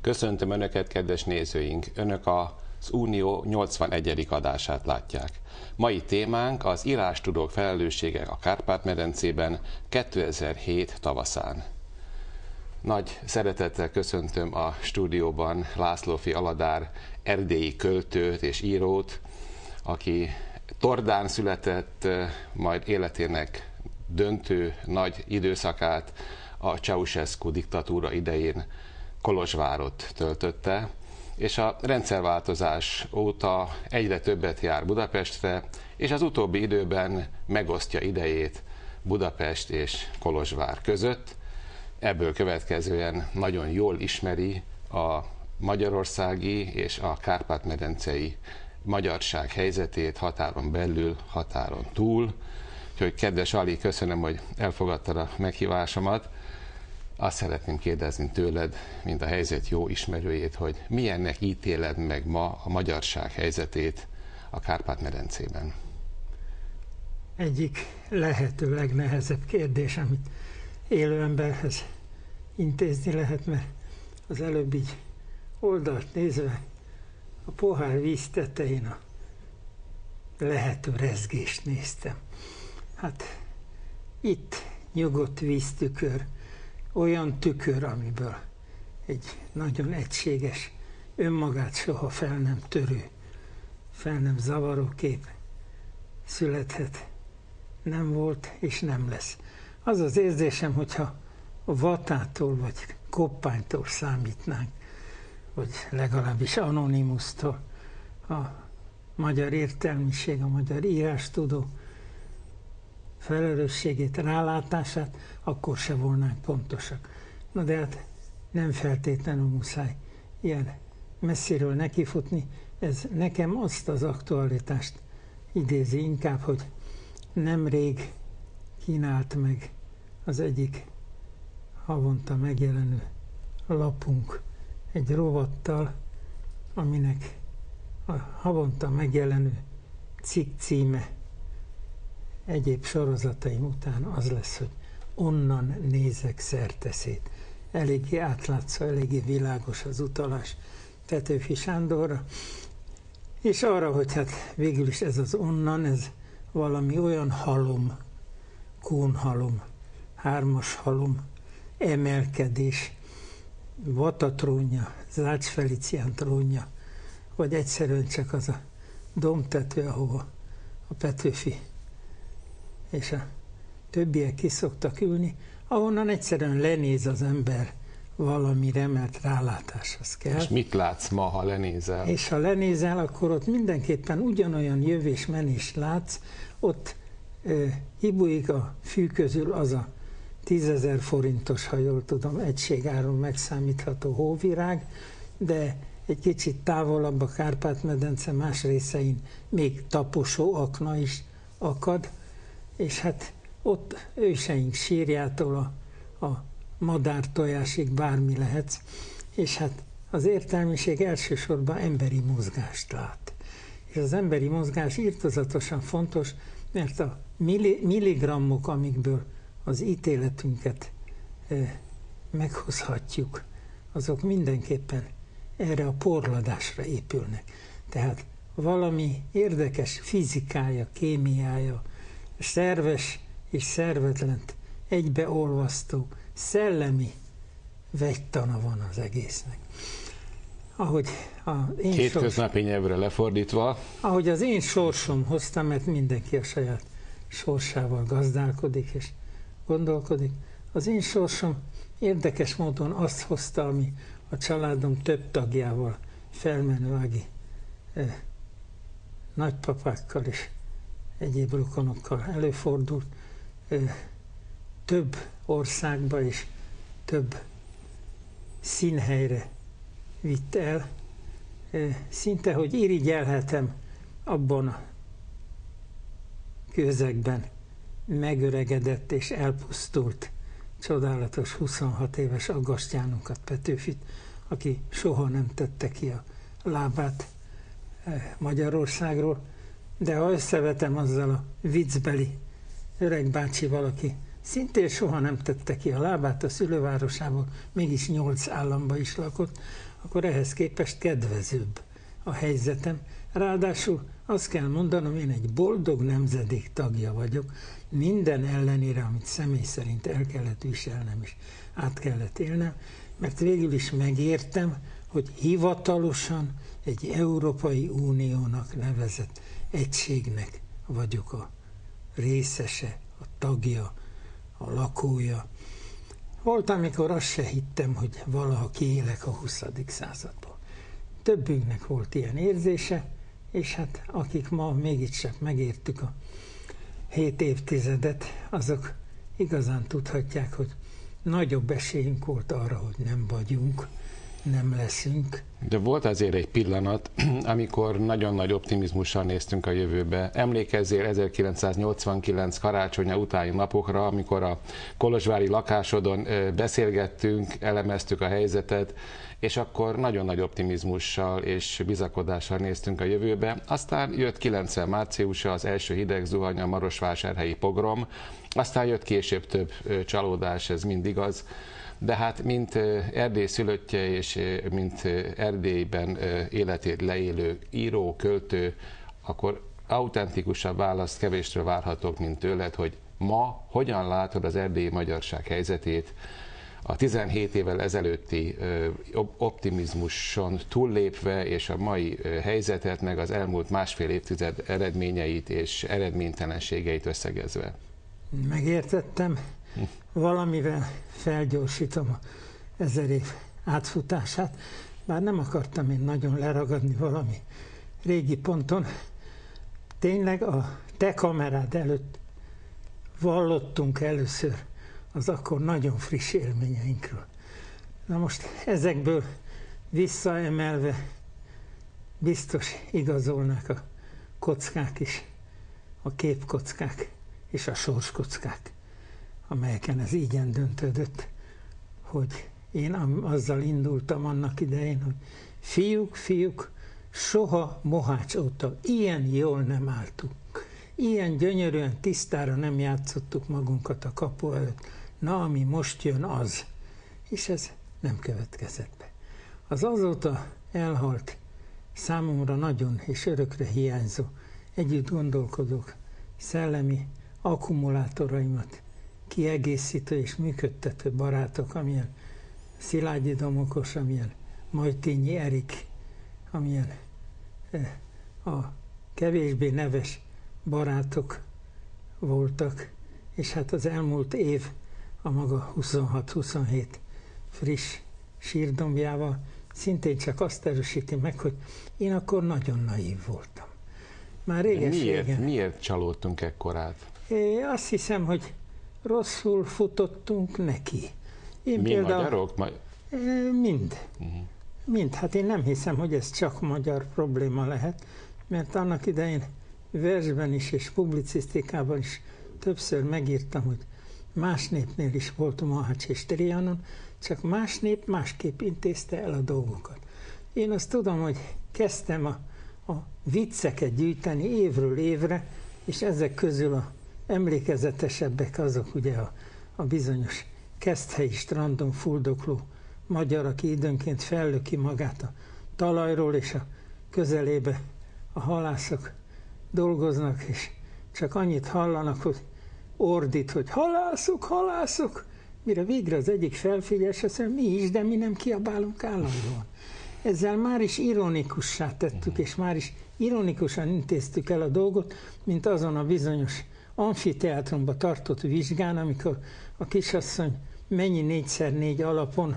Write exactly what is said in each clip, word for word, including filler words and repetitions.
Köszöntöm Önöket, kedves nézőink! Önök az Unió nyolcvanegyedik adását látják. Mai témánk az írástudók felelőssége a Kárpát-medencében kétezer-hét tavaszán. Nagy szeretettel köszöntöm a stúdióban Lászlóffy Aladár erdélyi költőt és írót, aki Tordán született, majd életének döntő nagy időszakát a Ceausescu diktatúra idején Kolozsvárot töltötte, és a rendszerváltozás óta egyre többet jár Budapestre, és az utóbbi időben megosztja idejét Budapest és Kolozsvár között. Ebből következően nagyon jól ismeri a magyarországi és a kárpát-medencei magyarság helyzetét határon belül, határon túl. Úgyhogy kedves Ali, köszönöm, hogy elfogadtad a meghívásomat. Azt szeretném kérdezni tőled, mint a helyzet jó ismerőjét, hogy milyennek ítéled meg ma a magyarság helyzetét a Kárpát-medencében? Egyik lehető legnehezebb kérdés, amit élő emberhez intézni lehet, mert az előbb így oldalt nézve a pohár víz tetején a lehető rezgést néztem. Hát itt nyugodt víztükör, olyan tükör, amiből egy nagyon egységes, önmagát soha fel nem törő, fel nem zavaró kép születhet. Nem volt és nem lesz. Az az érzésem, hogyha a Vatától vagy Koppánytól számítnánk, vagy legalábbis Anonymusztól a magyar értelmiség, a magyar írástudó felelősségét, rálátását, akkor se volnánk pontosak. Na de hát nem feltétlenül muszáj ilyen messziről nekifutni. Ez nekem azt az aktualitást idézi inkább, hogy nemrég kínált meg az egyik havonta megjelenő lapunk egy rovattal, aminek a havonta megjelenő cikk címe egyéb sorozataim után az lesz, hogy onnan nézek szerteszét. Eléggé átlátszó, eléggé világos az utalás Petőfi Sándorra, és arra, hogy hát végül is ez az onnan, ez valami olyan halom, kónhalom, hármas halom, emelkedés, Vata trónja, Zács Felicián trónja, vagy egyszerűen csak az a dombtető, ahova a Petőfi és a többiek ki szoktak ülni, ahonnan egyszerűen lenéz az ember valami remelt rálátáshoz kell. És mit látsz ma, ha lenézel? És ha lenézel, akkor ott mindenképpen ugyanolyan jövés-menés látsz, ott e, hibúig a fű közül az a tízezer forintos, ha jól tudom, egységáron megszámítható hóvirág, de egy kicsit távolabb a Kárpát-medence más részein még taposó akna is akad, és hát ott őseink sírjától a, a madártojásig bármi lehetsz, és hát az értelmiség elsősorban emberi mozgást lát. És az emberi mozgás irtózatosan fontos, mert a milli, milligrammok, amikből az ítéletünket e, meghozhatjuk, azok mindenképpen erre a porladásra épülnek. Tehát valami érdekes fizikája, kémiája, szerves és szervetlent egybeolvasztó, szellemi vegytana van az egésznek. Ahogy a én Hétköznapi sors... nyelvre lefordítva. Ahogy az én sorsom hoztam, mert mindenki a saját sorsával gazdálkodik és gondolkodik, az én sorsom érdekes módon azt hozta, ami a családom több tagjával, felmenő ági eh, nagypapákkal és egyéb rokonokkal előfordult, eh, több országba és több színhelyre vitt el, eh, szinte, hogy irigyelhetem abban a közegben megöregedett és elpusztult, csodálatos huszonhat éves Aggastyánunkat, Petőfit, aki soha nem tette ki a lábát Magyarországról, de ha összevetem azzal a viccbeli öreg bácsival, aki szintén soha nem tette ki a lábát a szülővárosából, mégis nyolc államba is lakott, akkor ehhez képest kedvezőbb a helyzetem. Ráadásul azt kell mondanom, én egy boldog nemzedék tagja vagyok, minden ellenére, amit személy szerint el kellett viselnem és át kellett élnem, mert végül is megértem, hogy hivatalosan egy Európai Uniónak nevezett egységnek vagyok a részese, a tagja, a lakója. Volt, amikor azt se hittem, hogy valaha kiélek a huszadik századból. Többünknek volt ilyen érzése, és hát akik ma mégiscsak megértük a hét évtizedet, azok igazán tudhatják, hogy nagyobb esélyünk volt arra, hogy nem vagyunk, nem leszünk. De volt azért egy pillanat, amikor nagyon nagy optimizmussal néztünk a jövőbe. Emlékezzél ezerkilencszáznyolcvankilenc karácsonya utáni napokra, amikor a kolozsvári lakásodon beszélgettünk, elemeztük a helyzetet, és akkor nagyon nagy optimizmussal és bizakodással néztünk a jövőbe. Aztán jött kilencven márciusa, az első hideg zuhany, a marosvásárhelyi pogrom, aztán jött később több csalódás, ez mind igaz. De hát, mint Erdély szülöttje és mint Erdélyben életét leélő író, költő, akkor autentikusabb választ kevéstől várhatok, mint tőled, hogy ma hogyan látod az erdélyi magyarság helyzetét, a tizenhét évvel ezelőtti optimizmuson túllépve, és a mai helyzetet, meg az elmúlt másfél évtized eredményeit és eredménytelenségeit összegezve. Megértettem. Valamivel felgyorsítom a ezer év átfutását, bár nem akartam én nagyon leragadni valami régi ponton. Tényleg a te kamerád előtt vallottunk először az akkor nagyon friss élményeinkről. Na most ezekből visszaemelve biztos igazolnak a kockák is, a képkockák és a sorskockák, amelyeken ez ígyen döntődött, hogy én azzal indultam annak idején, hogy fiúk, fiúk, soha Mohács óta ilyen jól nem álltunk. Ilyen gyönyörűen tisztára nem játszottuk magunkat a kapu előtt. Na, ami most jön, az. És ez nem következett be. Az azóta elhalt, számomra nagyon és örökre hiányzó, együtt gondolkodók, szellemi akkumulátoraimat kiegészítő és működtető barátok, amilyen Szilágyi Domokos, amilyen Majtényi Erik, amilyen a kevésbé neves barátok voltak, és hát az elmúlt év a maga huszonhat-huszonhét friss sírdombjával szintén csak azt erősíti meg, hogy én akkor nagyon naív voltam. Már réges-régen. Miért, miért csalódtunk ekkorát? Én azt hiszem, hogy rosszul futottunk neki. Én Mi például, magyarok? Ma... Mind. Uh-huh. Mind. Hát én nem hiszem, hogy ez csak magyar probléma lehet, mert annak idején versben is és publicisztikában is többször megírtam, hogy más népnél is volt Mohács és Trianon, csak más nép másképp intézte el a dolgokat. Én azt tudom, hogy kezdtem a, a vicceket gyűjteni évről évre, és ezek közül a emlékezetesebbek azok ugye a, a bizonyos Keszthelyi strandon fuldokló magyar, aki időnként fellöki magát a talajról, és a közelébe a halászok dolgoznak, és csak annyit hallanak, hogy ordít, hogy halászok, halászok, mire végre az egyik felfigyel, és azt mondja, mi is, de mi nem kiabálunk állandóan. Ezzel már is ironikussá tettük, és már is ironikusan intéztük el a dolgot, mint azon a bizonyos amfiteátrumban tartott vizsgán, amikor a kisasszony mennyi négyszer négy alapon,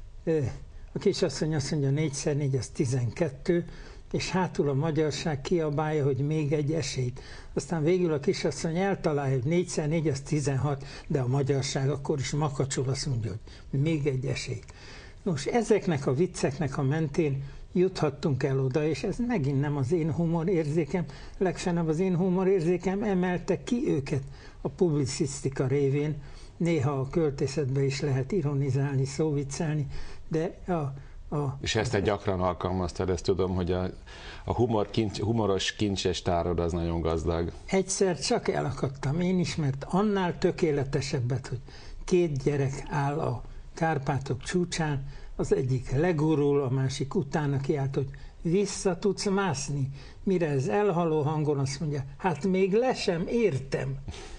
a kisasszony azt mondja, négyszer négy az tizenkettő, és hátul a magyarság kiabálja, hogy még egy esélyt. Aztán végül a kisasszony eltalálja, hogy négyszer négy az tizenhat, de a magyarság akkor is makacsul azt mondja, hogy még egy esélyt. Nos, ezeknek a vicceknek a mentén juthattunk el oda, és ez megint nem az én humorérzékem, legfeljebb az én humorérzékem emelte ki őket a publicisztika révén. Néha a költészetben is lehet ironizálni, szóviccelni, de a, a... És ezt te gyakran alkalmaztad, ezt tudom, hogy a, a humor kincs, humoros kincses tárod az nagyon gazdag. Egyszer csak elakadtam én is, mert annál tökéletesebbet, hogy két gyerek áll a Kárpátok csúcsán, az egyik legurul, a másik utána kiált, hogy vissza tudsz mászni. Mire ez elhaló hangon azt mondja, hát még le sem értem.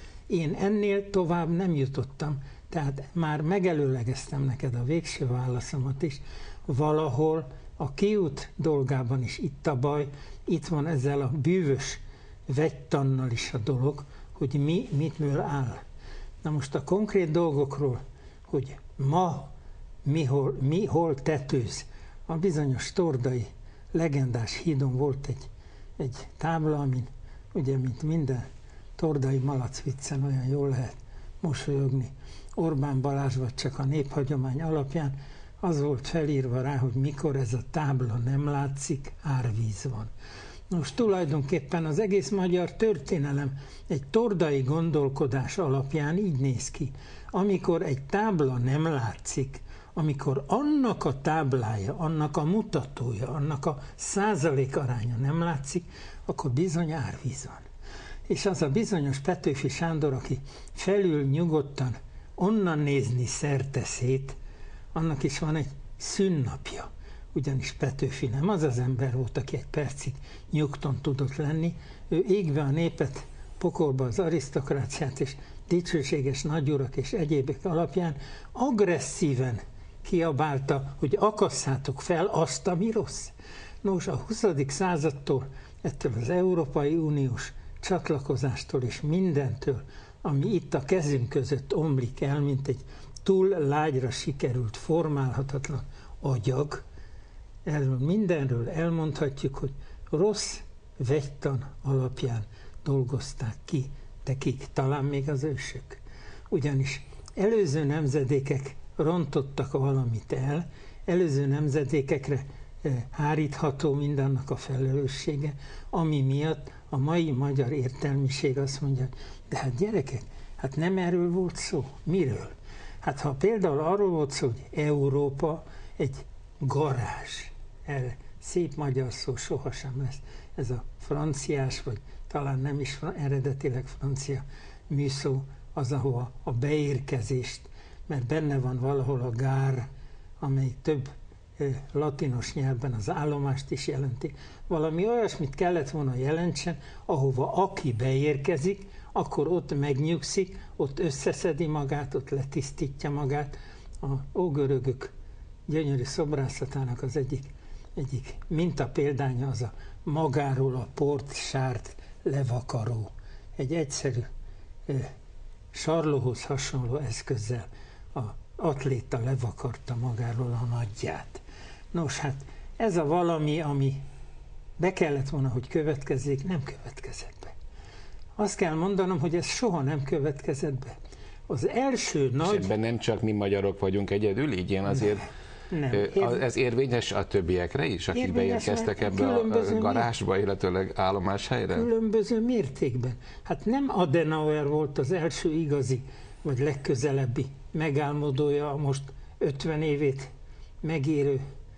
Én ennél tovább nem jutottam, tehát már megelőlegeztem neked a végső válaszomat is. Valahol a kiút dolgában is itt a baj, itt van ezzel a bűvös vegytannal is a dolog, hogy mi mitől áll. Na most a konkrét dolgokról, hogy ma mi hol, mi hol tetőz, a bizonyos tordai legendás hídon volt egy, egy tábla, amin ugye, mint minden tordai malac viccen olyan jól lehet mosolyogni. Orbán Balázs vagy csak a néphagyomány alapján az volt felírva rá, hogy mikor ez a tábla nem látszik, árvíz van. Most tulajdonképpen az egész magyar történelem egy tordai gondolkodás alapján így néz ki. Amikor egy tábla nem látszik, amikor annak a táblája, annak a mutatója, annak a százalék aránya nem látszik, akkor bizony árvíz van. És az a bizonyos Petőfi Sándor, aki felül nyugodtan onnan nézni szerte szét, annak is van egy szünnapja. Ugyanis Petőfi nem az az ember volt, aki egy percig nyugton tudott lenni. Ő égve a népet, pokolba az arisztokráciát és dicsőséges nagyurak és egyébek alapján agresszíven kiabálta, hogy akasszátok fel azt, ami rossz. Nos, a huszadik századtól, ettől az Európai Uniós csatlakozástól és mindentől, ami itt a kezünk között omlik el, mint egy túl lágyra sikerült, formálhatatlan agyag, erről mindenről elmondhatjuk, hogy rossz vegytan alapján dolgozták ki, de kik? Talán még az ősök. Ugyanis előző nemzedékek rontottak valamit el, előző nemzedékekre hárítható mindannak a felelőssége, ami miatt a mai magyar értelmiség azt mondja, de hát gyerekek, hát nem erről volt szó. Miről? Hát ha például arról volt szó, hogy Európa egy garázs, erre szép magyar szó sohasem lesz, ez a franciás, vagy talán nem is eredetileg francia műszó, az, ahova a beérkezést, mert benne van valahol a gár, amely több eh, latinos nyelvben az állomást is jelenti. Valami olyasmit kellett volna jelentsen, ahova aki beérkezik, akkor ott megnyugszik, ott összeszedi magát, ott letisztítja magát. A ógörögök gyönyörű szobrászatának az egyik, egyik mintapéldánya az a magáról a port sárt levakaró. Egy egyszerű eh, sarlóhoz hasonló eszközzel a atléta levakarta magáról a nagyját. Nos, hát ez a valami, ami be kellett volna, hogy következzék, nem következett be. Azt kell mondanom, hogy ez soha nem következett be. Az első nagy... És ebben nem csak mi magyarok vagyunk egyedül, így én azért... Nem. Nem. Ez érvényes a többiekre is, akik érvényes, beérkeztek ebbe a garázsba, illetőleg állomáshelyre? Különböző mértékben. Hát nem Adenauer volt az első igazi, vagy legközelebbi megálmodója a most ötven évét megérő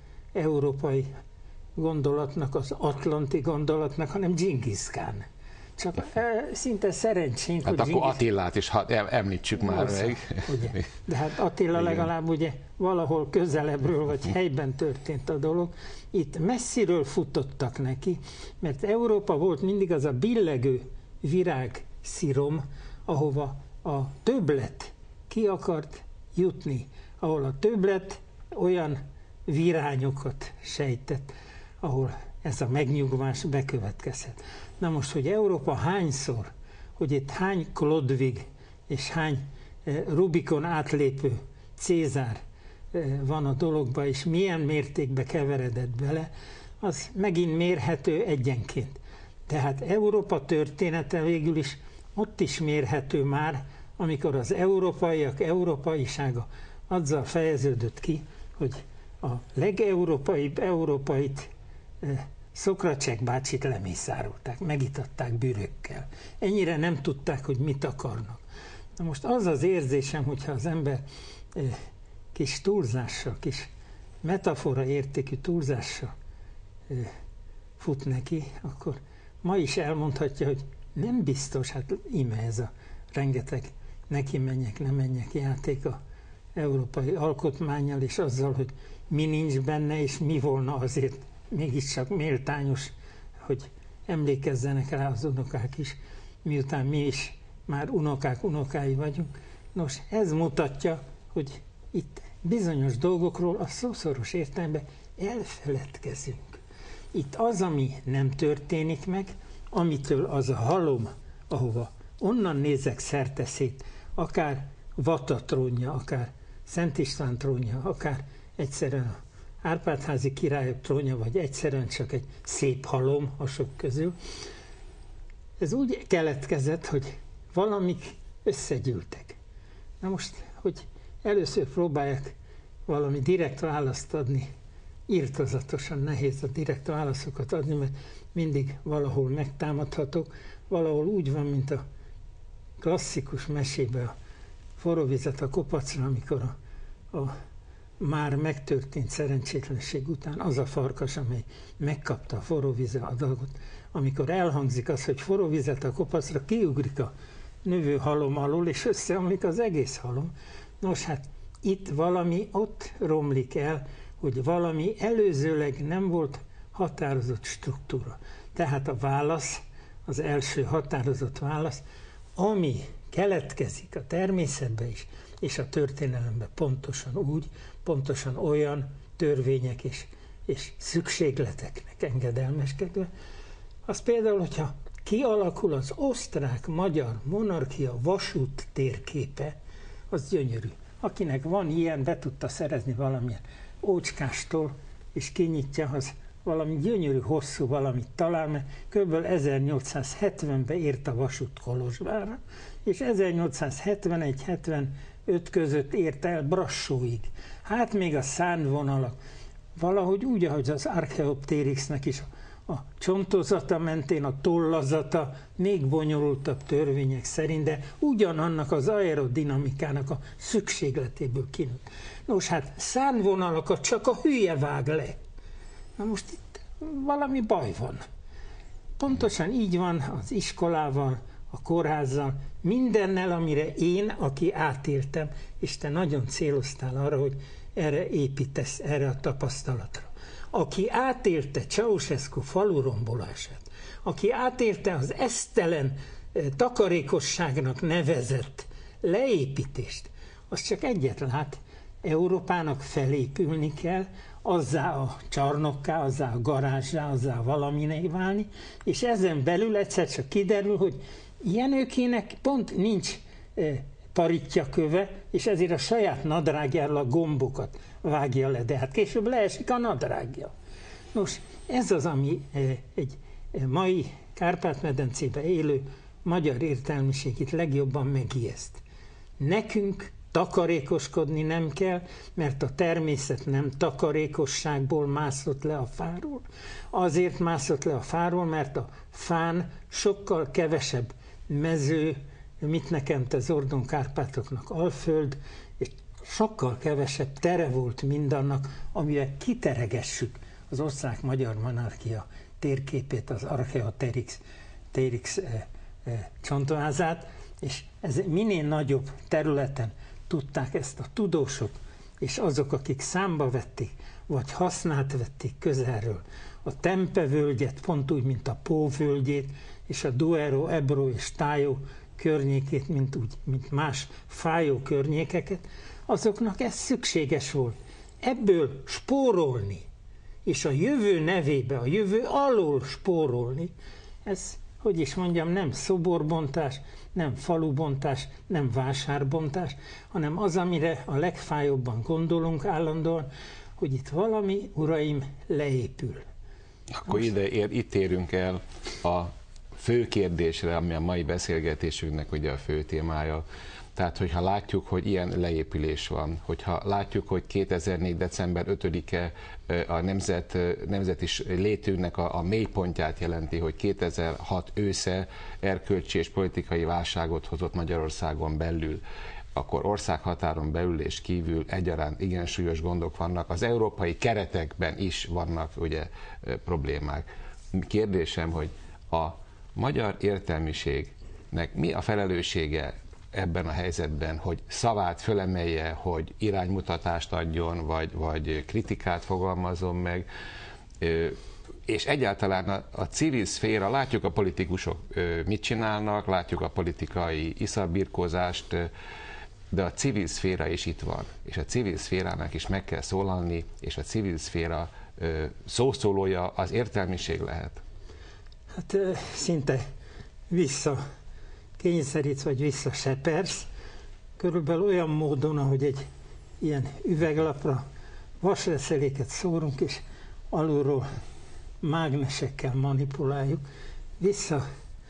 európai gondolatnak, az atlanti gondolatnak, hanem Dzsingisz Kán. Csak e, szinte szerencsénk, hát hogy akkor Attilát is ha, említsük már Oszal, meg. Ugye. De hát Attila legalább ugye valahol közelebbről vagy helyben történt a dolog. Itt messziről futottak neki, mert Európa volt mindig az a billegő virág szirom, ahova a többlet ki akart jutni, ahol a többlet olyan virányokat sejtett, ahol ez a megnyugvás bekövetkezhet. Na most, hogy Európa hányszor, hogy itt hány Klodvig és hány Rubikon átlépő Cézár van a dologba, és milyen mértékbe keveredett bele, az megint mérhető egyenként. Tehát Európa története végül is ott is mérhető már, amikor az európaiak európaisága azzal fejeződött ki, hogy a legeurópaibb európait Szokracsek bácsit lemészárolták, megitatták bűrökkel. Ennyire nem tudták, hogy mit akarnak. Na most az az érzésem, hogyha az ember eh, kis túlzással, kis metafora értékű túlzással eh, fut neki, akkor ma is elmondhatja, hogy nem biztos, hát íme ez a rengeteg neki menjek, nem menjek játék a európai alkotmánnyal, és azzal, hogy mi nincs benne, és mi volna azért mégiscsak méltányos, hogy emlékezzenek rá az unokák is, miután mi is már unokák unokái vagyunk. Nos, ez mutatja, hogy itt bizonyos dolgokról a szószoros értelemben elfeledkezünk. Itt az, ami nem történik meg, amitől az a halom, ahova onnan nézek szerteszét, akár Vata trónja, akár Szent István trónja, akár egyszerűen a Árpád-házi királyok trónja, vagy egyszerűen csak egy szép halom a sok közül. Ez úgy keletkezett, hogy valamik összegyűltek. Na most, hogy először próbálják valami direkt választ adni, irtózatosan nehéz a direkt válaszokat adni, mert mindig valahol megtámadhatok, valahol úgy van, mint a klasszikus mesében a forró vizet a kopacra, amikor a, a már megtörtént szerencsétlenség után az a farkas, amely megkapta a forró vízre a dolgot, amikor elhangzik az, hogy forró vizet a kopacra, kiugrik a növő halom alól, és összeomlik az egész halom. Nos, hát itt valami ott romlik el, hogy valami előzőleg nem volt határozott struktúra. Tehát a válasz, az első határozott válasz, ami keletkezik a természetben is, és a történelemben pontosan úgy, pontosan olyan törvények és, és szükségleteknek engedelmeskedve, az például, hogyha kialakul az osztrák-magyar monarchia vasút térképe, az gyönyörű. Akinek van ilyen, be tudta szerezni valamilyen ócskástól, és kinyitja, az valami gyönyörű, hosszú valamit talál, mert kb. ezernyolcszázhetvenben ért a vasút Kolozsvárra, és ezernyolcszázhetvenegy hetvenöt között ért el Brassóig. Hát még a szárnyvonalak valahogy úgy, ahogy az Archaeopteryxnek is a csontozata mentén, a tollazata még bonyolultabb törvények szerint, de ugyanannak az aerodinamikának a szükségletéből kinőtt. Nos, hát szárnyvonalakat csak a hülye vág le. Na most itt valami baj van. Pontosan így van az iskolával, a kórházzal, mindennel, amire én, aki átéltem, és te nagyon céloztál arra, hogy erre építesz, erre a tapasztalatra. Aki átélte Ceausescu falurombolását, aki átélte az esztelen takarékosságnak nevezett leépítést, az csak egyet lát, Európának felépülni kell, azzá a csarnokká, azzá a garázsá, azzá valaminek válni, és ezen belül egyszer csak kiderül, hogy Jenőkének pont nincs e, paritja köve, és ezért a saját nadrágjáról a gombokat vágja le, de hát később leesik a nadrágja. Nos, ez az, ami e, egy e, mai Kárpát-medencében élő magyar értelmiségét legjobban megijeszt. Nekünk takarékoskodni nem kell, mert a természet nem takarékosságból mászott le a fáról. Azért mászott le a fáról, mert a fán sokkal kevesebb mező, mit nekem te Zordon Kárpátoknak Alföld, és sokkal kevesebb tere volt mindannak, amivel kiteregessük az osztrák-magyar monarchia térképét, az Archaeopteryx Teryx, e, e, csontvázát, és ez minél nagyobb területen tudták ezt a tudósok, és azok, akik számba vették, vagy hasznát vették közelről, a Tempe völgyet, pont úgy, mint a Pó völgyét, és a Duero, Ebro és Tájó környékét, mint, úgy, mint más fájó környékeket, azoknak ez szükséges volt. Ebből spórolni, és a jövő nevébe, a jövő alól spórolni, ez, hogy is mondjam, nem szoborbontás, nem falubontás, nem vásárbontás, hanem az, amire a legfájóbban gondolunk állandóan, hogy itt valami, uraim, leépül. Akkor ide ér, itt érünk el a fő kérdésre, ami a mai beszélgetésünknek ugye a fő témája. Tehát, hogyha látjuk, hogy ilyen leépülés van, hogyha látjuk, hogy kétezer-négy. december ötödike a nemzet, nemzeti létünknek a, a mélypontját jelenti, hogy kétezer-hat ősze erkölcsi és politikai válságot hozott Magyarországon belül, akkor országhatáron belül és kívül egyaránt igen súlyos gondok vannak. Az európai keretekben is vannak ugye problémák. Kérdésem, hogy a magyar értelmiségnek mi a felelőssége ebben a helyzetben, hogy szavát fölemelje, hogy iránymutatást adjon, vagy, vagy kritikát fogalmazzon meg, és egyáltalán a, a civil szféra, látjuk a politikusok mit csinálnak, látjuk a politikai iszabirkózást, de a civil szféra is itt van, és a civil szférának is meg kell szólalni, és a civil szféra szószólója az értelmiség lehet. Hát szinte vissza kényszerítsz, vagy visszasepersz, körülbelül olyan módon, ahogy egy ilyen üveglapra vasreszeléket szórunk, és alulról mágnesekkel manipuláljuk, vissza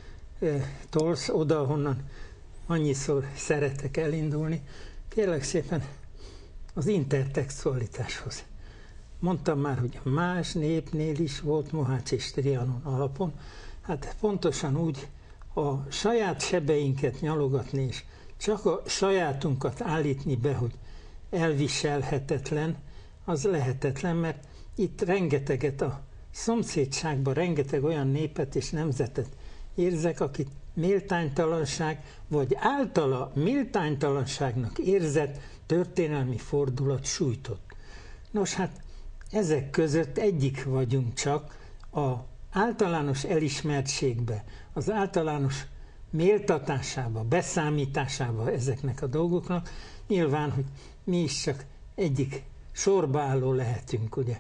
tolsz oda, ahonnan annyiszor szeretek elindulni, kérlek szépen az intertextualitáshoz. Mondtam már, hogy más népnél is volt Mohács és Trianon alapon, hát pontosan úgy a saját sebeinket nyalogatni, és csak a sajátunkat állítni be, hogy elviselhetetlen, az lehetetlen, mert itt rengeteget a szomszédságban, rengeteg olyan népet és nemzetet érzek, akit méltánytalanság, vagy általa méltánytalanságnak érzett történelmi fordulat sújtott. Nos, hát ezek között egyik vagyunk csak, a általános elismertségbe, az általános méltatásába, beszámításába ezeknek a dolgoknak, nyilván, hogy mi is csak egyik sorba álló lehetünk, ugye.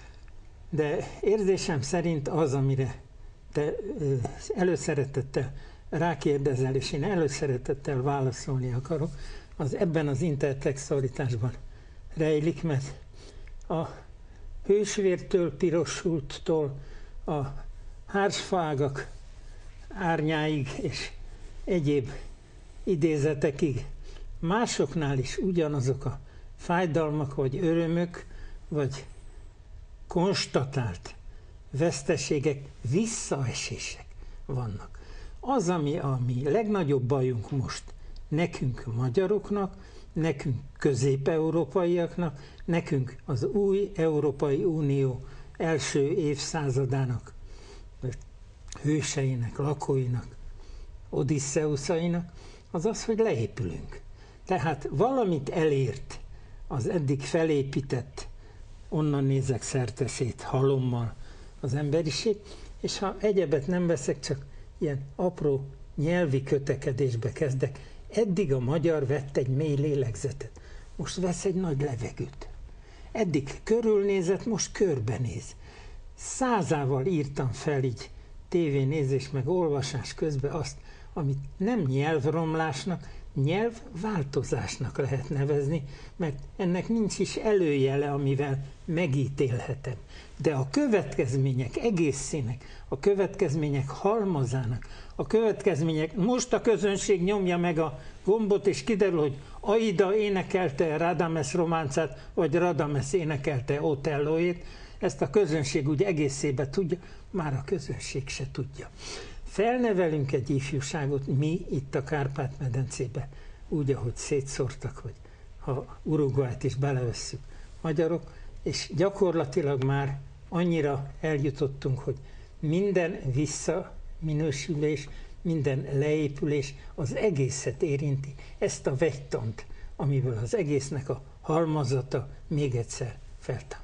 De érzésem szerint az, amire te előszeretettel rákérdezel, és én előszeretettel válaszolni akarok, az ebben az intertextualitásban rejlik, mert a hősvértől, pirosulttól a hársfaágak árnyáig és egyéb idézetekig másoknál is ugyanazok a fájdalmak, vagy örömök, vagy konstatált veszteségek, visszaesések vannak. Az, ami a mi legnagyobb bajunk most nekünk magyaroknak, nekünk közép-európaiaknak, nekünk az új Európai Unió első évszázadának, hőseinek, lakóinak, odisszeusainak, az az, hogy leépülünk. Tehát valamit elért az eddig felépített, onnan nézek szerteszét halommal az emberiség, és ha egyebet nem veszek, csak ilyen apró nyelvi kötekedésbe kezdek, eddig a magyar vett egy mély lélegzetet, most vesz egy nagy levegőt. Eddig körülnézett, most körbenéz. Százával írtam fel így tévénézés meg olvasás közben azt, amit nem nyelvromlásnak, nyelvváltozásnak lehet nevezni, mert ennek nincs is előjele, amivel megítélhetem. De a következmények egészének, a következmények halmazának, a következmények, most a közönség nyomja meg a gombot, és kiderül, hogy Aida énekelte Radames románcát, vagy Radames énekelte Otellóét, ezt a közönség úgy egészébe tudja, már a közönség se tudja. Felnevelünk egy ifjúságot, mi itt a Kárpát-medencébe, úgy, ahogy szétszórtak, hogy ha Uruguayt is belevesszük magyarok, és gyakorlatilag már annyira eljutottunk, hogy minden visszaminősülés, minden leépülés az egészet érinti, ezt a vegytant, amiből az egésznek a halmazata még egyszer feltámad.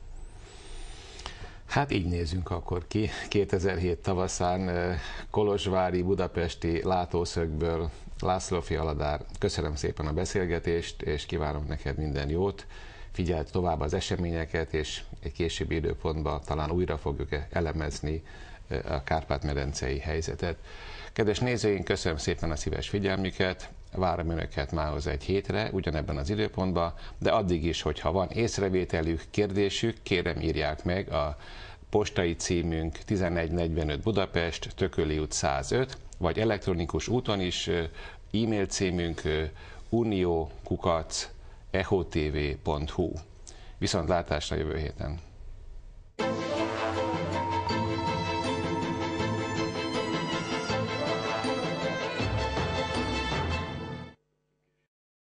Hát így nézünk akkor ki kétezer-hét tavaszán kolozsvári, budapesti látószögből. László Fialadár, köszönöm szépen a beszélgetést, és kívánok neked minden jót. Figyeld tovább az eseményeket, és egy későbbi időpontban talán újra fogjuk elemezni a Kárpát-medencei helyzetet. Kedves nézőink, köszönöm szépen a szíves figyelmüket, várom Önöket mához egy hétre, ugyanebben az időpontban, de addig is, hogyha van észrevételük, kérdésük, kérem írják meg a postai címünk tizenegy negyvenöt Budapest, Tököli út száz öt, vagy elektronikus úton is e-mail címünk unió kukac ehotv pont hu. Viszontlátásra jövő héten!